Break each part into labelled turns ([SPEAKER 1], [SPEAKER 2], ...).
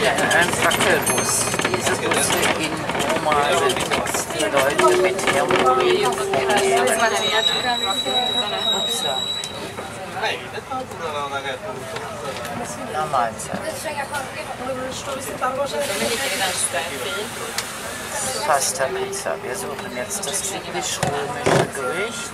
[SPEAKER 1] hier in einem Fackelbus. Diese Busse in Roma sind die Leute mit Thermometer. Upsa. Normalzeit. Pasta Pizza. Wir suchen jetzt das typisch-römische Gericht.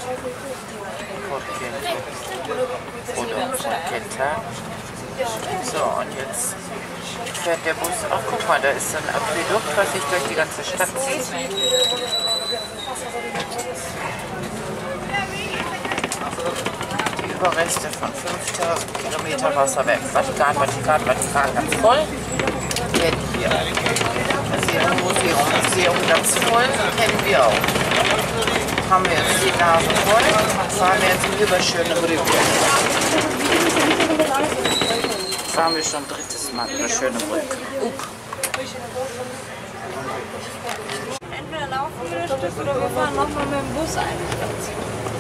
[SPEAKER 1] Oder Porchetta. So, und jetzt fährt der Bus. Ach, guck mal, da ist so ein Aquädukt, was sich durch die ganze Stadt zieht. Die Überreste von 5000 Kilometer Wasserwerk. Vatikan, Vatikan, Vatikan, ganz voll. Kennen wir. Museum, Museum, Museum, ganz voll. Kennen wir auch. Haben wir jetzt die Nase voll. Fahren wir jetzt über schöne Brücke. Fahren wir schon drittes Mal über schöne Brücke.
[SPEAKER 2] Entweder laufen wir das Stück oder wir fahren nochmal mit dem Bus eine Station.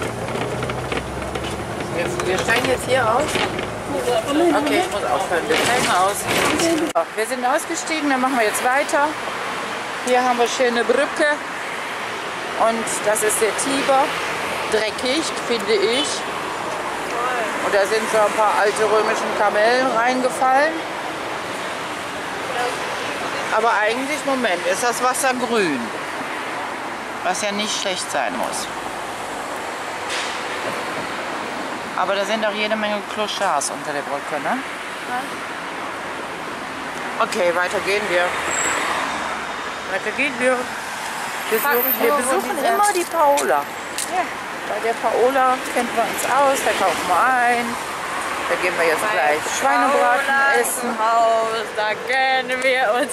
[SPEAKER 1] Wir steigen jetzt hier aus. Okay, ich muss aufhören. Wir steigen aus. So, wir sind ausgestiegen, dann machen wir jetzt weiter. Hier haben wir schöne Brücke. Und das ist der Tiber. Dreckig, finde ich. Und da sind so ein paar alte römische Kamellen reingefallen. Aber eigentlich, Moment, ist das Wasser grün. Was ja nicht schlecht sein muss. Aber da sind auch jede Menge Clochards unter der Brücke, ne? Okay, weiter gehen wir. Weiter gehen wir. Wir besuchen immer die Paola. Ja. Bei der Paola kennt man uns aus, da kaufen wir ein. Da gehen wir jetzt gleich Schweinebraten essen.
[SPEAKER 2] Haus, da kennen wir uns.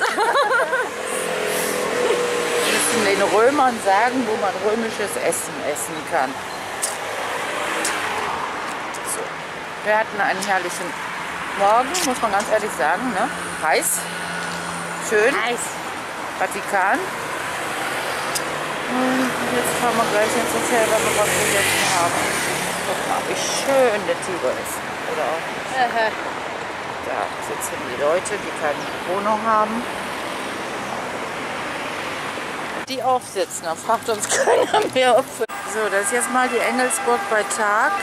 [SPEAKER 1] Wir müssen den Römern sagen, wo man römisches Essen essen kann. So. Wir hatten einen herrlichen Morgen, muss man ganz ehrlich sagen. Ne? Heiß, schön,
[SPEAKER 2] Heiß.
[SPEAKER 1] Vatikan. Und jetzt fahren wir gleich ins Hotel, weil wir was gegessen haben. Guck mal, wie schön der Tiber ist. Oder auch nicht. Da sitzen die Leute, die keine Wohnung haben. Die aufsitzen, da fragt uns keiner mehr auf. So, das ist jetzt mal die Engelsburg bei Tag.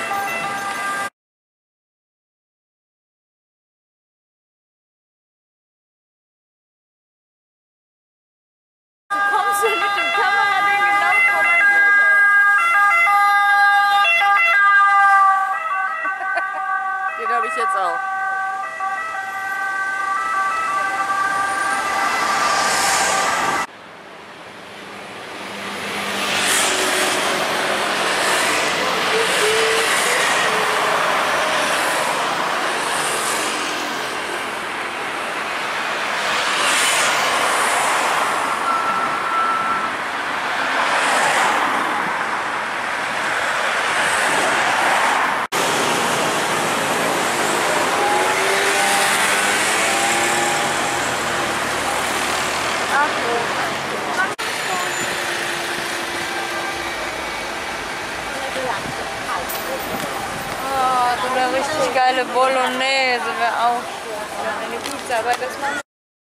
[SPEAKER 2] Kommst du mit dem Kamerading genau vor mein Bild?
[SPEAKER 1] Den habe ich jetzt auch.
[SPEAKER 2] Oh, so eine richtig geile Bolognese wäre auch schön. Oder eine Pizza, aber das machen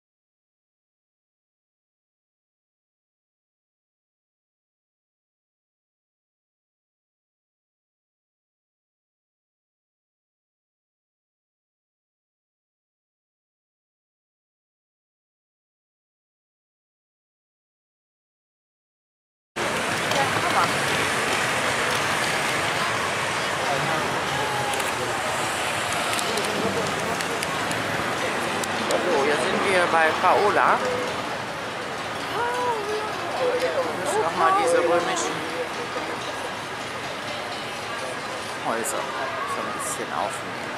[SPEAKER 1] So, jetzt sind wir bei Paola. Wir müssen nochmal diese römischen Häuser so ein bisschen aufnehmen.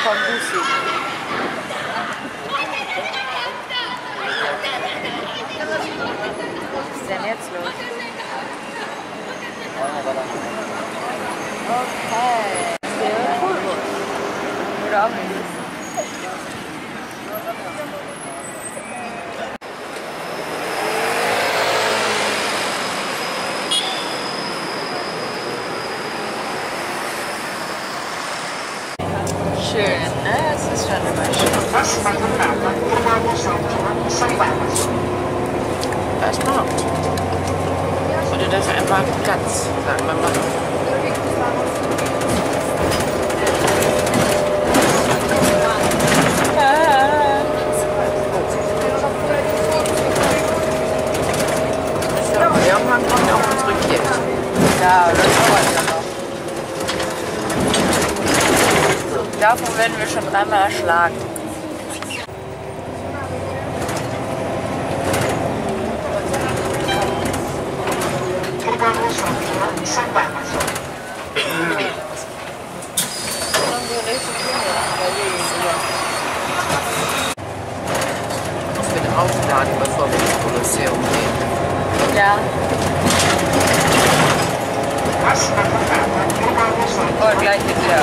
[SPEAKER 1] vom Bussi. Was ist denn jetzt los? Okay. Cool. Oder auch nicht. Schön, ne? Es ist schon immer schön. Da ist Markt. Oder das ist ein Marktplatz, sagen wir mal. So, irgendwann kommt auch unsere Kirche. Ja, das dauert ja noch. Davon werden wir schon dreimal erschlagen. Ich will aufladen, bevor wir ins Kolosseum gehen. Ja. Oh, gleich geht's ja.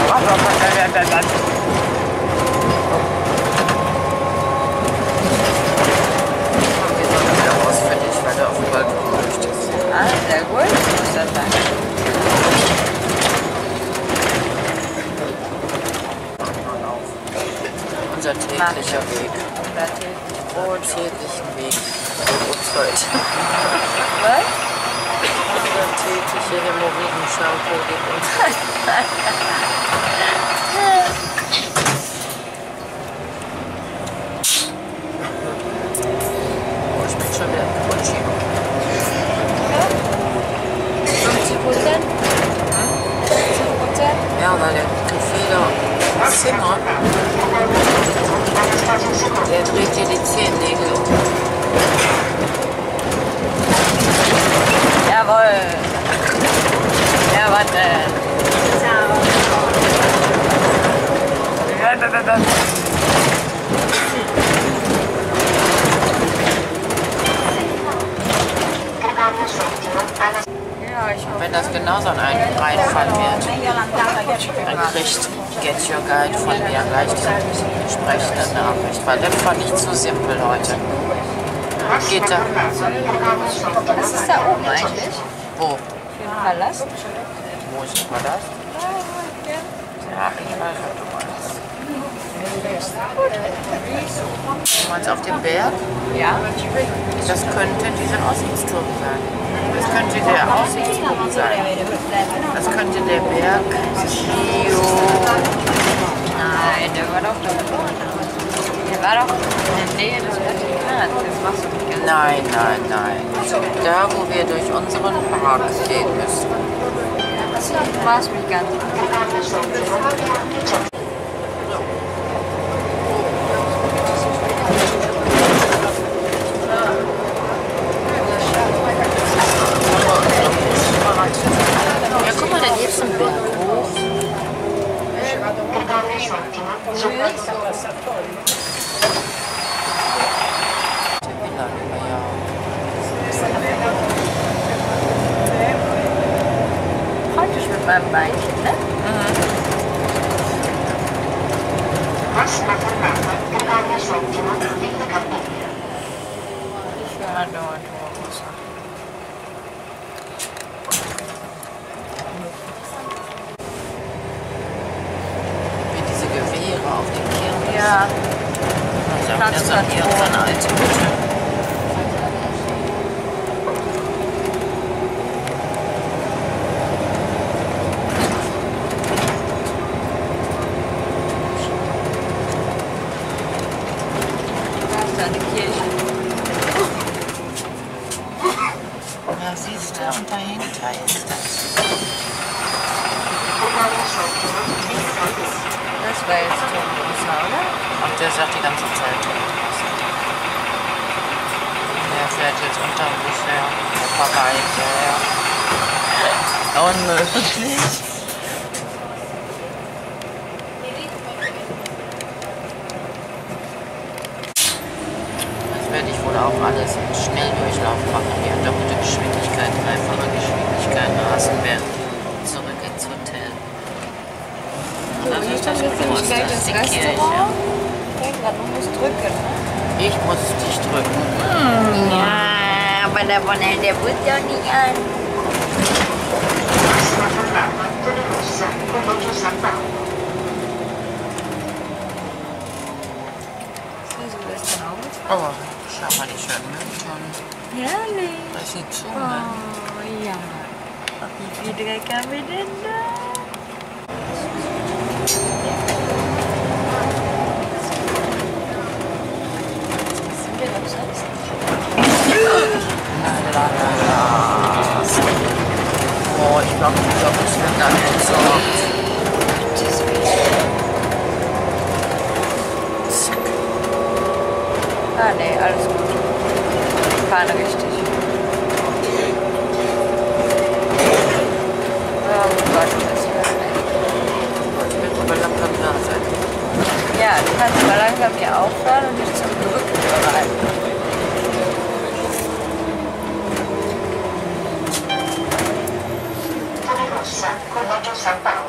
[SPEAKER 1] Wir sollen wieder raus für dich, weil du auf dem Balkon möchtest. Ah, sehr gut. Was ist das dann? Unser täglicher Weg. Unser täglichen Weg. Mit uns heute. Was? Unser täglicher Hämorrhoiden-Shampoo geht uns. Oh, ich bin schon wieder Putschi. 50%? 50%? Ja, weil der Gefähler Zimmer, der dreht dir die Zehennägel um. Jawohl. Ja, warte. Wenn das genauso ein Reinfall wird, dann kriegt Get Your Guide von mir gleich die entsprechende Nachricht, weil das fand ich zu simpel heute. Geht da?
[SPEAKER 2] Was ist da oben eigentlich?
[SPEAKER 1] Wo?
[SPEAKER 2] Für den Palast?
[SPEAKER 1] Wo ist der Palast? Ja, ich weiß, was du meinst. Du meinst auf dem Berg?
[SPEAKER 2] Ja.
[SPEAKER 1] Das könnte dieser Aussichtsturm sein. Das könnte der Aussichtspunkt sein. Das könnte der Berg Gio.
[SPEAKER 2] Nein, der war doch da vorne. Der war doch in der Nähe des Vatikans. Das machst du nicht ganz.
[SPEAKER 1] Nein, nein, nein. Da, wo wir durch unseren Park gehen müssen.
[SPEAKER 2] Du machst mich ganz.
[SPEAKER 1] Ja, guck mal, da geht es einen Berg hoch.
[SPEAKER 2] Praktisch mit meinem Beinchen, ne? Ich will mal dort hoch.
[SPEAKER 1] Wie diese Gewehre auf den Kirchen.
[SPEAKER 2] Ja.
[SPEAKER 1] Das ist hier unsere alte Hütte.
[SPEAKER 2] Eine Kirche.
[SPEAKER 1] Ja, siehst du, und dahinter ist das.
[SPEAKER 2] Das war jetzt Turmhofer, oder?
[SPEAKER 1] Ach, der sagt die ganze Zeit. Der fährt jetzt unterm Bus her. Vorbei, ja. Unmöglich. werde ich wohl auch alles in Schnelldurchlauf machen. Hier doppelte Geschwindigkeit, dreifache Geschwindigkeit, Rasenberg, zurück ins Hotel. Und das ist das Kloster, das ist die Kirche.
[SPEAKER 2] Du musst drücken, ne?
[SPEAKER 1] Ich muss dich drücken.
[SPEAKER 2] Ja, aber der Bonell, der wird ja nicht an.
[SPEAKER 1] Oh, schau mal die schönen Mülltonnen.
[SPEAKER 2] Herrlich.
[SPEAKER 1] Das sieht zu, ne?
[SPEAKER 2] Oh, ja. Wie viel Dreck haben wir denn da? Sind wir doch selbst?
[SPEAKER 1] Oh, ich glaube, es wird dann entsorgt.
[SPEAKER 2] Ah, nee, alles gut. Ich fahre richtig. Oh Gott, das wird nicht.
[SPEAKER 1] Ich will aber langsam da sein.
[SPEAKER 2] Ja, du kannst mal langsam hier auffahren und dich zum Drücken bereiten.
[SPEAKER 3] Con 8 San Pablo.